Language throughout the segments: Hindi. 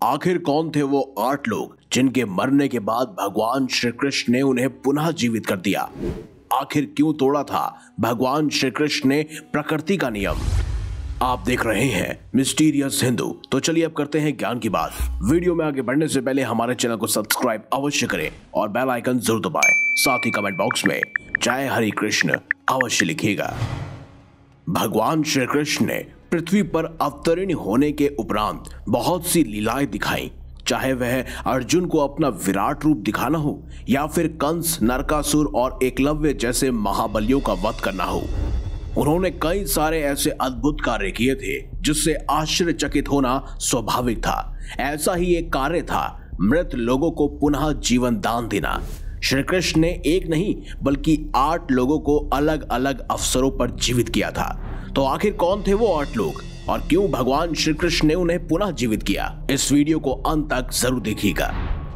आखिर कौन थे वो 8 लोग जिनके मरने के बाद भगवान श्री कृष्ण ने उन्हें पुनः जीवित कर दिया? आखिर क्यों तोड़ा था भगवान श्री कृष्ण ने प्रकृति का नियम? आप देख रहे हैं मिस्टीरियस हिंदू। तो चलिए अब करते हैं ज्ञान की बात। वीडियो में आगे बढ़ने से पहले हमारे चैनल को सब्सक्राइब अवश्य करें और बेल आइकन जरूर दबाएं। साथ ही कमेंट बॉक्स में जय हरि कृष्ण अवश्य लिखिएगा। भगवान श्री कृष्ण ने पृथ्वी पर अवतरण होने के उपरांत बहुत सी लीलाएं दिखाई, चाहे वह अर्जुन को अपना विराट रूप दिखाना हो या फिर कंस, नरकासुर और एकलव्य जैसे महाबलियों का वध करना हो। उन्होंने कई सारे ऐसे अद्भुत कार्य किए थे जिससे आश्चर्यचकित होना स्वाभाविक था। ऐसा ही एक कार्य था मृत लोगों को पुनः जीवन दान देना। श्री कृष्ण ने एक नहीं बल्कि 8 लोगों को अलग अलग अवसरों पर जीवित किया था। तो आखिर कौन थे वो 8 लोग और क्यों भगवान श्री कृष्ण ने उन्हें पुनः जीवित किया? इस वीडियो को अंत तक जरूर देखिएगा।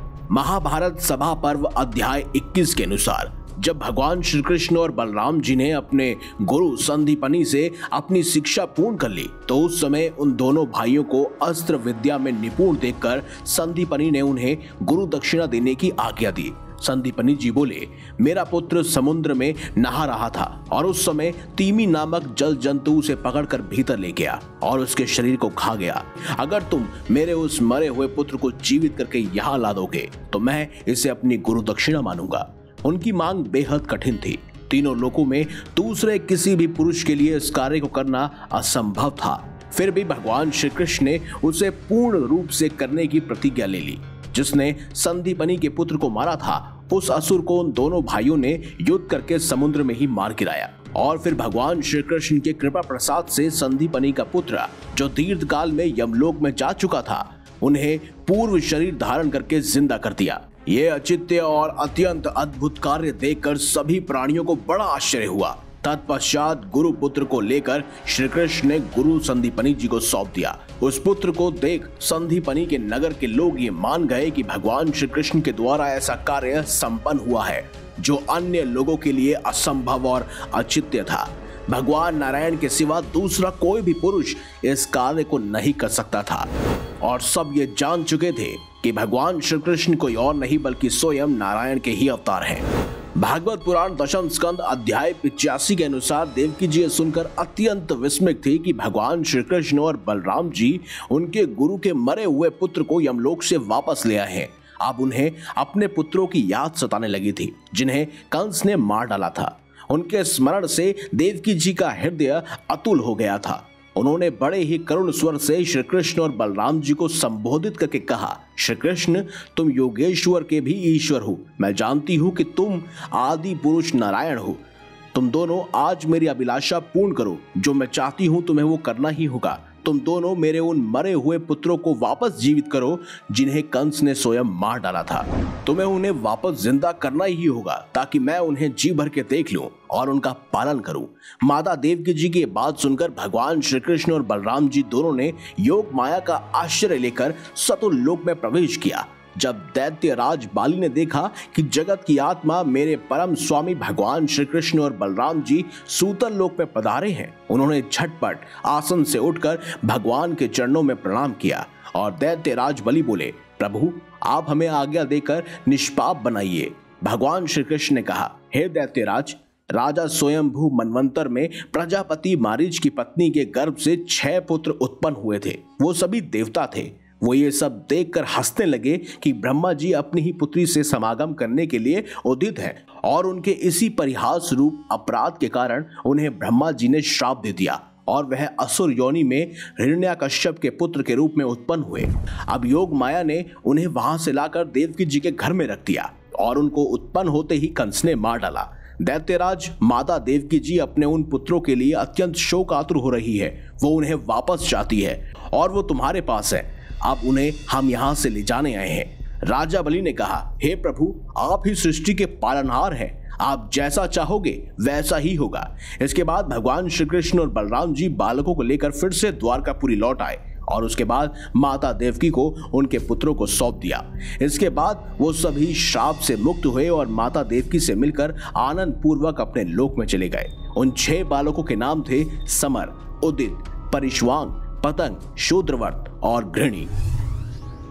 महाभारत सभा पर्व अध्याय 21 के अनुसार जब भगवान श्री कृष्ण और बलराम जी ने अपने गुरु संदीपनी से अपनी शिक्षा पूर्ण कर ली तो उस समय उन दोनों भाइयों को अस्त्र विद्या में निपुण देखकर संदीपनी ने उन्हें गुरु दक्षिणा देने की आज्ञा दी। संदीपनी जी बोले, मेरा पुत्र समुद्र में नहा रहा था और उस समय तीमी नामक जल जंतु उसे पकड़कर भीतर ले गया और उसके शरीर को खा गया। अगर तुम मेरे उस मरे हुए पुत्र को जीवित करके यहाँ ला दोगे तो मैं इसे अपनी गुरु दक्षिणा मानूंगा। उनकी मांग बेहद कठिन थी। तीनों लोकों में दूसरे किसी भी पुरुष के लिए इस कार्य को करना असंभव था। फिर भी भगवान श्री कृष्ण ने उसे पूर्ण रूप से करने की प्रतिज्ञा ले ली। जिसने संदीपनी के पुत्र को मारा था उस असुर को उन दोनों भाइयों ने युद्ध करके समुद्र में ही मार गिराया। और फिर भगवान श्री कृष्ण के कृपा प्रसाद से संदीपनी का पुत्र जो दीर्घ काल में यमलोक में जा चुका था उन्हें पूर्व शरीर धारण करके जिंदा कर दिया। ये अचित्य और अत्यंत अद्भुत कार्य देखकर सभी प्राणियों को बड़ा आश्चर्य हुआ। तत्पश्चात गुरु पुत्र को लेकर श्री कृष्ण ने गुरु संदीपनी जी को सौंप दिया। उस पुत्र को देख संदीपनी के नगर के लोग ये मान गए कि भगवान श्री कृष्ण के द्वारा ऐसा कार्य संपन्न हुआ है जो अन्य लोगों के लिए असंभव और अचित्य था। भगवान नारायण के सिवा दूसरा कोई भी पुरुष इस कार्य को नहीं कर सकता था और सब ये जान चुके थे कि भगवान श्री कृष्ण कोई और नहीं बल्कि स्वयं नारायण के ही अवतार हैं। भागवत पुराण दशम स्कंद अध्याय 85 के अनुसार देवकी जी सुनकर अत्यंत विस्मित थी कि भगवान श्री कृष्ण और बलराम जी उनके गुरु के मरे हुए पुत्र को यमलोक से वापस ले आए हैं। अब उन्हें अपने पुत्रों की याद सताने लगी थी जिन्हें कंस ने मार डाला था। उनके स्मरण से देवकी जी का हृदय अतुल हो गया था। उन्होंने बड़े ही करुण स्वर से श्री कृष्ण और बलराम जी को संबोधित करके कहा, श्री कृष्ण, तुम योगेश्वर के भी ईश्वर हो। मैं जानती हूँ कि तुम आदि पुरुष नारायण हो। तुम दोनों आज मेरी अभिलाषा पूर्ण करो। जो मैं चाहती हूँ तुम्हें वो करना ही होगा। तुम दोनों मेरे उन मरे हुए पुत्रों को वापस जीवित करो जिन्हें कंस ने स्वयं मार डाला था। तुम्हें उन्हें वापस जिंदा करना ही होगा ताकि मैं उन्हें जी भर के देख लूं और उनका पालन करूं। माता देवकी जी की बात सुनकर भगवान श्री कृष्ण और बलराम जी दोनों ने योग माया का आश्रय लेकर सतुल लोक में प्रवेश किया। जब दैत्य राज बाली ने देखा कि जगत की आत्मा मेरे परम स्वामी भगवान श्री कृष्ण और बलराम जी सूतल लोक में पधारे हैं, उन्होंने झटपट आसन से उठकर भगवान के चरणों में प्रणाम किया और दैत्य राज बलि बोले, प्रभु आप हमें आज्ञा देकर निष्पाप बनाइए। भगवान श्री कृष्ण ने कहा, हे दैत्यराज, राजा स्वयंभू मनवंतर में प्रजापति मारीच की पत्नी के गर्भ से 6 पुत्र उत्पन्न हुए थे। वो सभी देवता थे। वो ये सब देखकर हंसने लगे कि ब्रह्मा जी अपनी ही पुत्री से समागम करने के लिए उदित हैं और उनके इसी परिहास रूप अपराध के कारण उन्हें ब्रह्मा जी ने श्राप दे दिया और वह असुर योनि में हिरण्याकश्यप के पुत्र के रूप में उत्पन्न हुए। अब योग माया ने उन्हें वहां से लाकर देवकी जी के घर में रख दिया और उनको उत्पन्न होते ही कंस ने मार डाला। दैत्यराज माता देवकी जी अपने उन पुत्रों के लिए अत्यंत शोकातुर हो रही है। वो उन्हें वापस चाहती है और वो तुम्हारे पास है। अब उन्हें हम यहाँ से ले जाने आए हैं। राजा बलि ने कहा, हे प्रभु, आप ही सृष्टि के पालनहार हैं। आप जैसा चाहोगे वैसा ही होगा। इसके बाद भगवान श्री कृष्ण और बलराम जी बालकों को लेकर फिर से द्वारकापुरी लौट आए और उसके बाद माता देवकी को उनके पुत्रों को सौंप दिया। इसके बाद वो सभी श्राप से मुक्त हुए और माता देवकी से मिलकर आनंद पूर्वक अपने लोक में चले गए। उन 6 बालकों के नाम थे समर, उदित, परिश्वांग, पतंग, शूद्रवर्त और घृणी।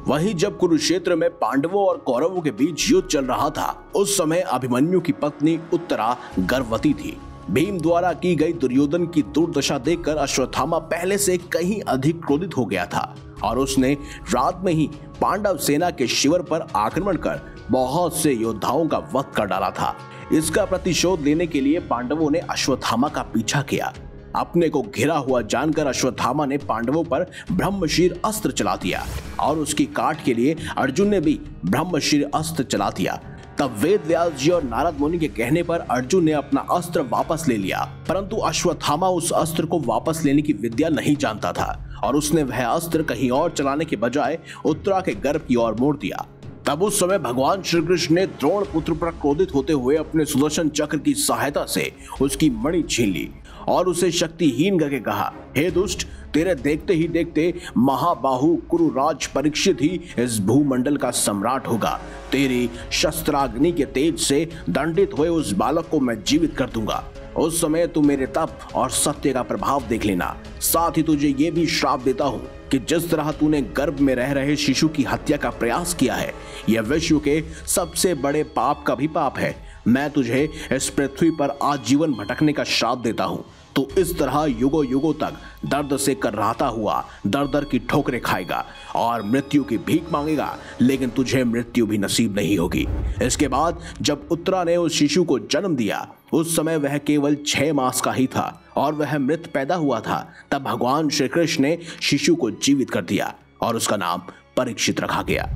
वहीं जब कुरुक्षेत्र में पांडवों और कौरवों के बीच युद्ध चल रहा था, उस समय अभिमन्यु की पत्नी उत्तरा गर्भवती थी। भीम द्वारा की गई दुर्योधन की दुर्दशा देखकर अश्वत्थामा पहले से कहीं अधिक क्रोधित हो गया था और उसने रात में ही पांडव सेना के शिविर पर आक्रमण कर बहुत से योद्धाओं का वध कर डाला था। इसका प्रतिशोध लेने के लिए पांडवों ने अश्वत्थामा का पीछा किया। अपने को घिरा हुआ जानकर अश्वत्थामा ने पांडवों पर ब्रह्मशीर अस्त्र चला दिया और उसकी काट के लिए अर्जुन ने भी ब्रह्मशीर अस्त्र चला दिया। तब वेद व्यास जी और नारद मुनि के कहने पर अर्जुन ने अपना अस्त्र वापस ले लिया, परंतु अश्वत्थामा उस अस्त्र को वापस लेने की विद्या नहीं जानता था और उसने वह अस्त्र कहीं और चलाने के बजाय उत्तरा के गर्भ की ओर मोड़ दिया। तब उस समय भगवान श्री कृष्ण ने द्रोण पुत्र पर क्रोधित होते हुए अपने सुदर्शन चक्र की सहायता से उसकी मणि छीन ली और उसे शक्तिहीन करके कहा, हे दुष्ट, तेरे देखते ही देखते महाबाहु कुरुराज परीक्षित ही इस भूमंडल का सम्राट होगा। तेरी शस्त्राग्नि के तेज से दंडित हुए उस बालक को मैं जीवित कर दूंगा। उस समय तू मेरे तप और सत्य का प्रभाव देख लेना। साथ ही तुझे ये भी श्राप देता हूँ कि जिस तरह तूने गर्भ में रह रहे शिशु की हत्या का प्रयास किया है, यह विश्व के सबसे बड़े पाप का भी पाप है। मैं तुझे इस पृथ्वी पर आजीवन भटकने का श्राप देता हूँ। तो इस तरह युगों युगों तक दर्द से करराता हुआ दर दर की ठोकरें खाएगा और मृत्यु की भीख मांगेगा, लेकिन तुझे मृत्यु भी नसीब नहीं होगी। इसके बाद जब उत्तरा ने उस शिशु को जन्म दिया, उस समय वह केवल 6 मास का ही था और वह मृत पैदा हुआ था। तब भगवान श्री कृष्ण ने शिशु को जीवित कर दिया और उसका नाम परीक्षित रखा गया।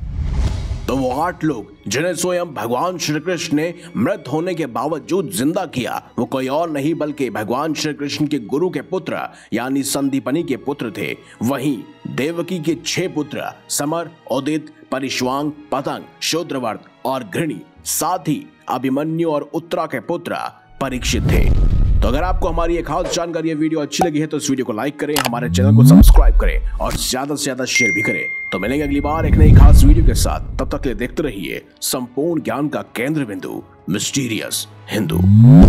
तो वो 8 लोग जिन्हें स्वयं भगवान श्री कृष्ण ने मृत होने के बावजूद जिंदा किया, वो कोई और नहीं बल्कि भगवान श्री कृष्ण के गुरु के पुत्र यानी संदीपनी के पुत्र थे। वहीं देवकी के 6 पुत्र समर, उदित, परिश्वांग, पतंग, शूद्रवर्त और घृणी, साथ ही अभिमन्यु और उत्तरा के पुत्र परीक्षित थे। तो अगर आपको हमारी एक खास जानकारी, वीडियो अच्छी लगी है तो इस वीडियो को लाइक करें, हमारे चैनल को सब्सक्राइब करें और ज्यादा से ज्यादा शेयर भी करें। तो मिलेंगे अगली बार एक नई खास वीडियो के साथ। तब तक के लिए देखते रहिए संपूर्ण ज्ञान का केंद्र बिंदु मिस्टीरियस हिंदू।